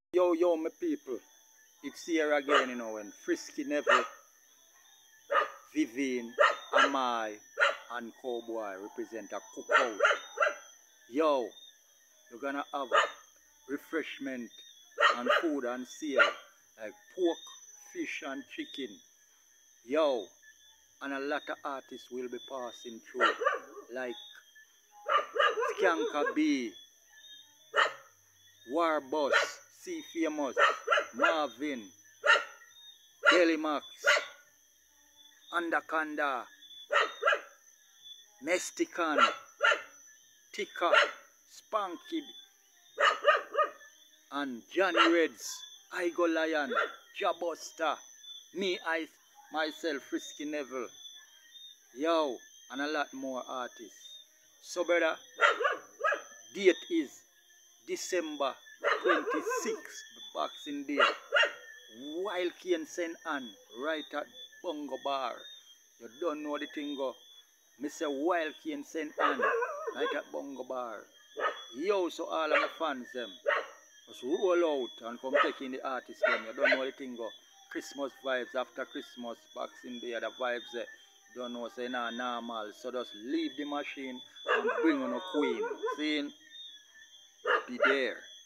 Yo, my people. It's here again, when Frisky, Neville, Vivian, Amai, and Cowboy represent a cookout. Yo, you're gonna have refreshment and food and sale like pork, fish, and chicken. Yo, and a lot of artists will be passing through, like Skanka B, Warboss, C Famous, Marvin, Delimax, Andakanda, Mestican, Tika, Spanky, and Johnny Reds, Igo Lion, Jabuster, myself, Frisky Neville, yo, and a lot more artists. So brother, date is December 26th, Boxing Day. Wild Cane St. Anne, right at Bongo Bar. You don't know the thing go. Mr. Wild Cane St. Anne, right at Bongo Bar. Yo, so all of my fans them, just roll out and come take in the artists them. You don't know the thing go. Christmas vibes after Christmas, Boxing Day, the vibes there. Don't know, say nah, normal. So just leave the machine and bring on a queen. See? Be there.